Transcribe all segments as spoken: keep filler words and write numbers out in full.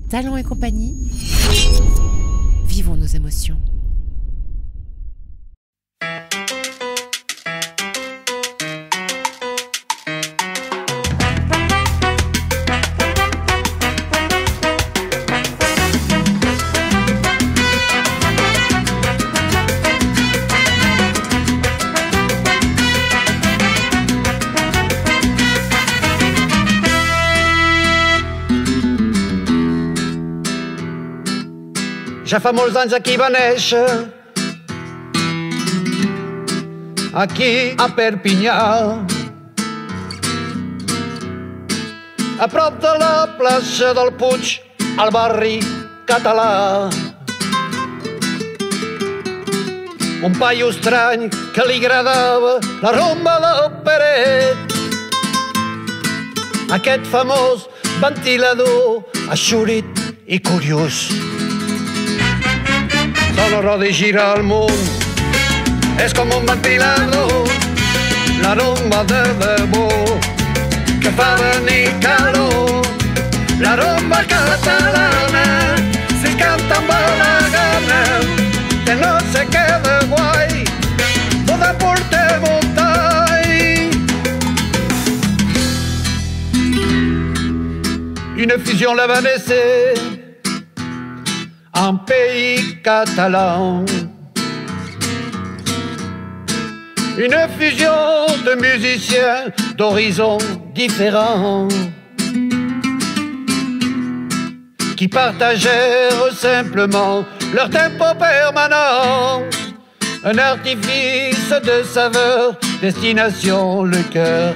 Talent et compagnie, vivons nos émotions. Ja fa molts anys aquí va néixer, aquí a Perpinyà, a prop de la plaça del Puig, al barri català. Un paio estrany que li agradava la rumba del Peret, aquest famós ventilador eixurit i curiós. Solo roda i gira el món, és com un ventilador, la rumba de debò, que fa venir calor. La rumba catalana, si canta amb la gana, que no se queda guai, toda porter montagne. Une fusion la va naître, un pays catalan. Une fusion de musiciens d'horizons différents qui partagèrent simplement leur tempo permanent. Un artifice de saveur, destination le cœur.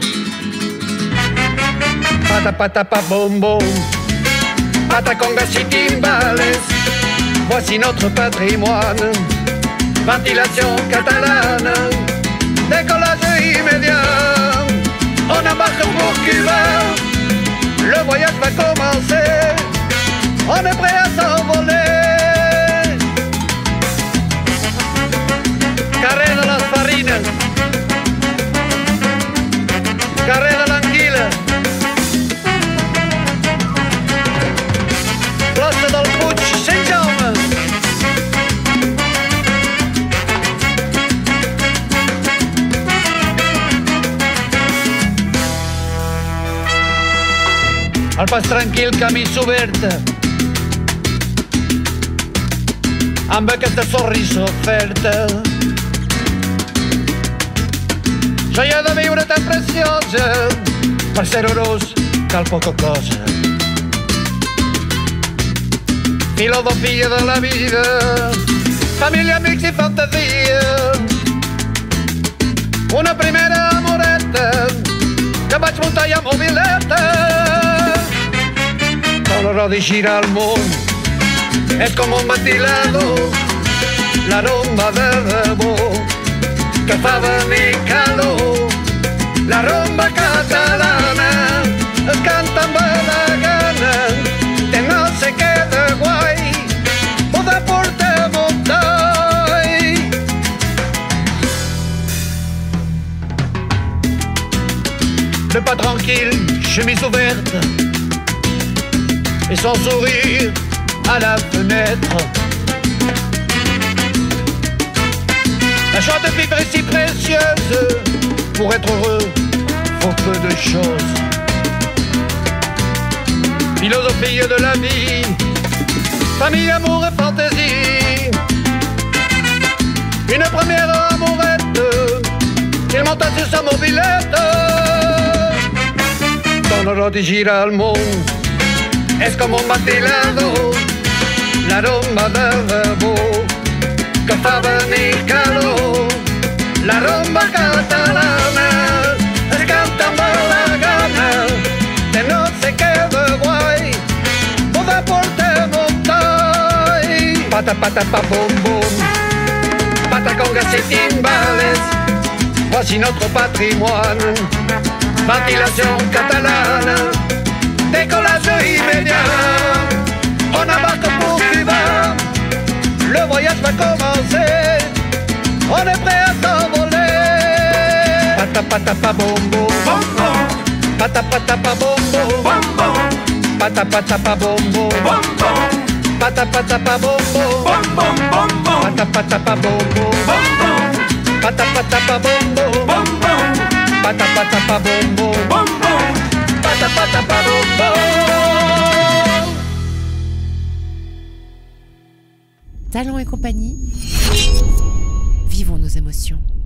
Pata pata pa bom bom, pata congas y timbales. Voici notre patrimoine, ventilation catalane, décollage immédiat. On embarque pour Cuba, le voyage va commencer, on est prêt à s'envoler. Carré de las Farinas, carré de l'Anguila, plaça del Puig, Sant Jaume. Al pas tranquil, camí oberta, amb aquesta sonrisa oferta. Jo hi he de viure tan preciosa, per ser herois cal poca cosa. Filosofia de la vida, família, amics i fantasia. Una primera amoreta que vaig muntar ja mobileta. Solo roda i gira el món, és com un ventilador, la rumba de debò, que fa venir calor. La rumba catalana es canta amb la gana, que no se queda guai, poder portar montagne. Le pas tranquille, chemise ouverte, et son sourire à la fenêtre. La joie de vivre est si précieuse, pour être heureux, faut peu de choses. Philosophie de la vie, famille, amour et fantaisie. Une première amourette, il monta sur sa mobilette. Sono roda i gira al món, és com un ventilador, la rumba de debò, que fa venir calor. La rumba catalana es canta amb la gana, que no se queda guai, poder portar montagne. Pata pata pa bom bom, pata congas y timbales, voici notre patrimoine, ventilation catalane, décollage immédiat. On embarque pour Cuba, le voyage va commencer, on est prêt à s'envoler. Pata pata pa bom bom, pata pata pa bom bom, Pata pata pa bom bom. bom bom, Pata pata pa bom bom. bom bom bom bom, Pata pata pa bom bom. bom bom, Pata pata pa bom bom. bom bom, Pata pata pa bom bom. bom bom. Pata pata pa bom bom. Talent et compagnie. Vivons nos émotions.